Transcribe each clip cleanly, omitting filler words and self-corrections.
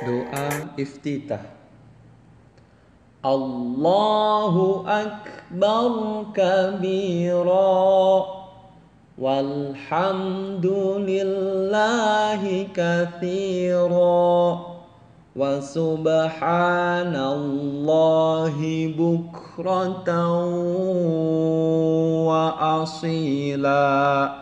Doa iftitah. Allahu akbar kabira walhamdulillahi katsira wa subhanallahi bukratan wa asila.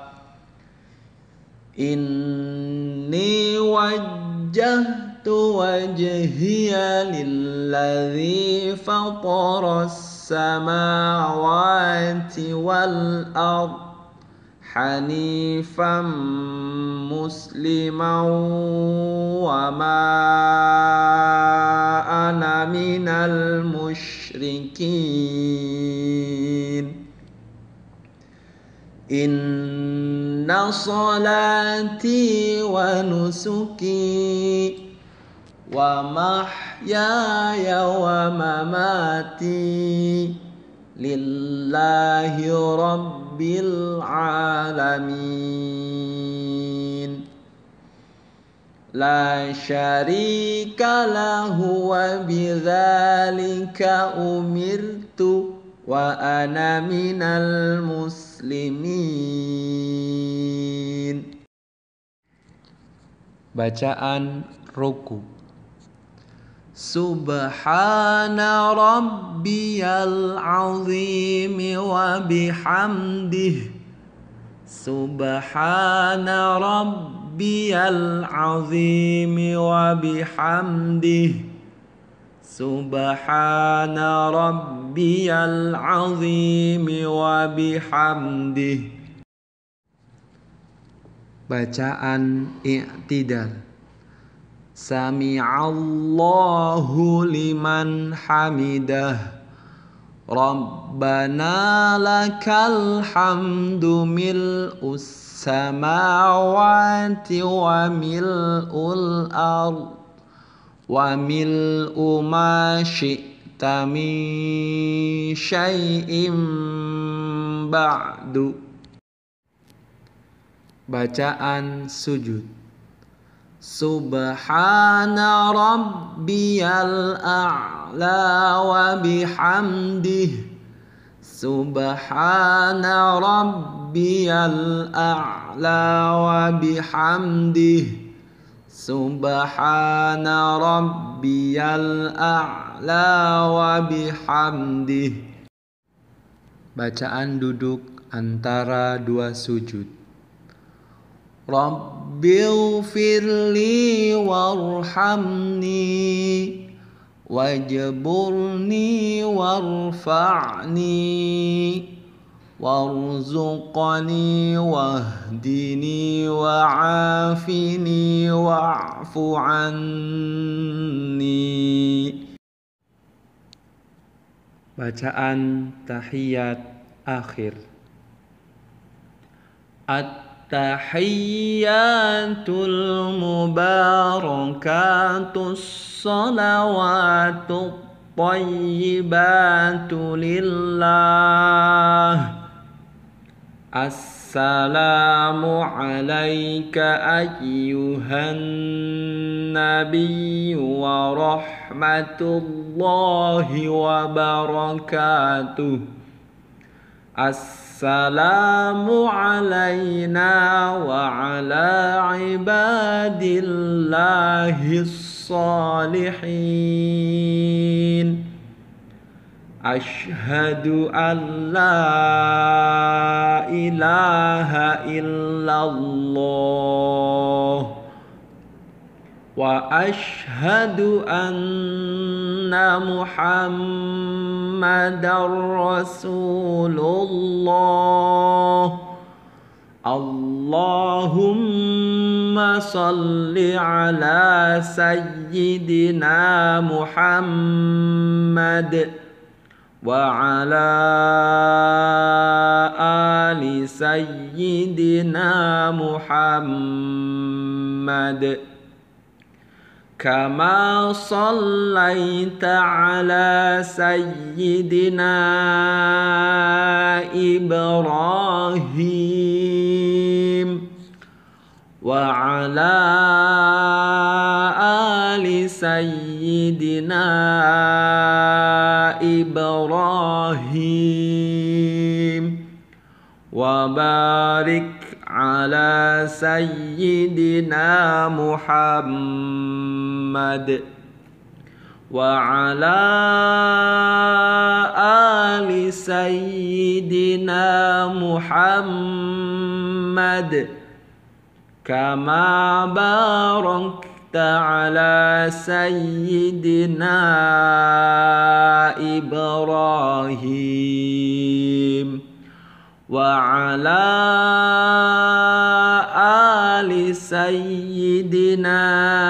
Inni wajjahtu wajhiya lilladzi fataras samawati wal ard hanifan musliman wa ma ana minal musyrikin. Inna salati wa nusuki wa mahyaya wa mamati lillahi rabbil alamin. La syarika lahu wa bidzalika umirtu wa ana minal muslimin. Bacaan ruku. Subhana rabbiyal azim wa bihamdih. Subhana rabbiyal azim wa bihamdih. Subhana rabbiyal azim wa bihamdih. Bacaan i'tidal. Sami'allahu liman hamidah. Rabbana lakal hamdu mil'us samawati wa mil'ul ard wa mil'u ma syi'ta min syai'in ba'du. Bacaan sujud. Subhana rabbiyal a'la wa bihamdih. Subhana rabbiyal a'la wa bihamdih. Subhana rabbiyal a'la wa bihamdih. Bacaan duduk antara dua sujud. Rabbighfirli warhamni wajburni warfa'ni warzuqni wahdini wa'afini wa'fu anni. Bacaan tahiyat akhir. At-tahiyyatul mubarakatus salawatut thayyibatu lillah. Assalamu alayka ayyuhan nabiyyu wa rahmatullahi wa barakatuh. Assalamu alayna wa ala ibadillahis salihin. Ashhadu an la ilaha illallah wa ashhadu anna Muhammadar Rasulullah. Allahumma salli ala sayyidina Muhammad wa ala ali sayyidina Muhammad kama sallaita ala sayyidina Ibrahim wa ala ali سيدنا إبراهيم وبارك على سيدنا محمد وعلى آل سيدنا محمد كما باركت على سيدنا إبراهيم وعلى آل سيدنا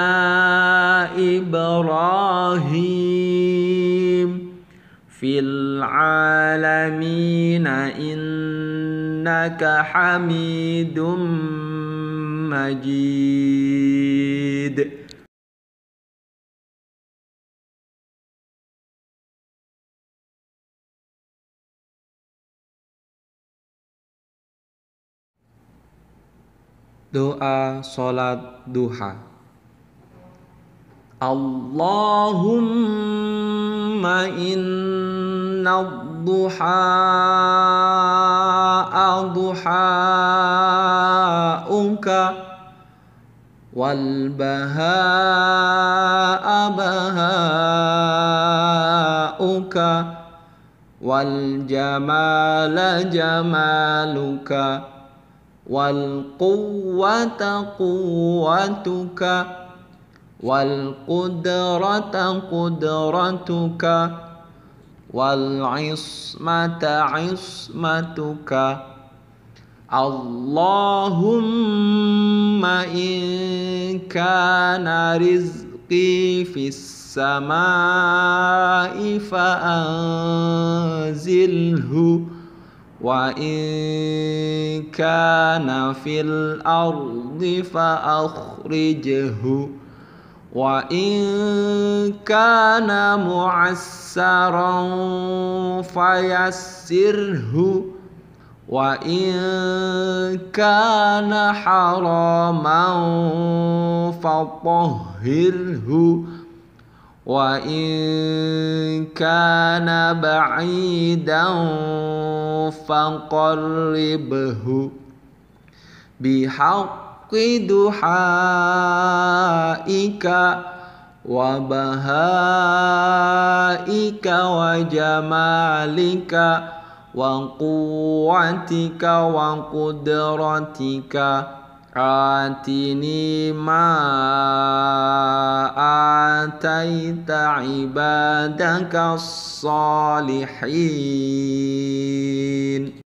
إبراهيم في العالمين إنك حميد مجيد. Doa sholat duha. Allahumma inna duha duha'uka wal baha'a baha'uka wal jamala jamaluka wal quwwata quwwatuka wal qudrata qudratuka wal ismata ismatuka. Allahumma in kana rizqi fis samai fa anzilhu wa in kana fil ardi fa akhrijhu wa in kana mu'assaran fayassirhu wa in kana haraman fatahhirhu wa in kana ba'idan faqarribhu bihaqqi duhaika wa bahaika wa jamalika wa quwwatika wa qudratika atini ma ataita ibadaka salihin.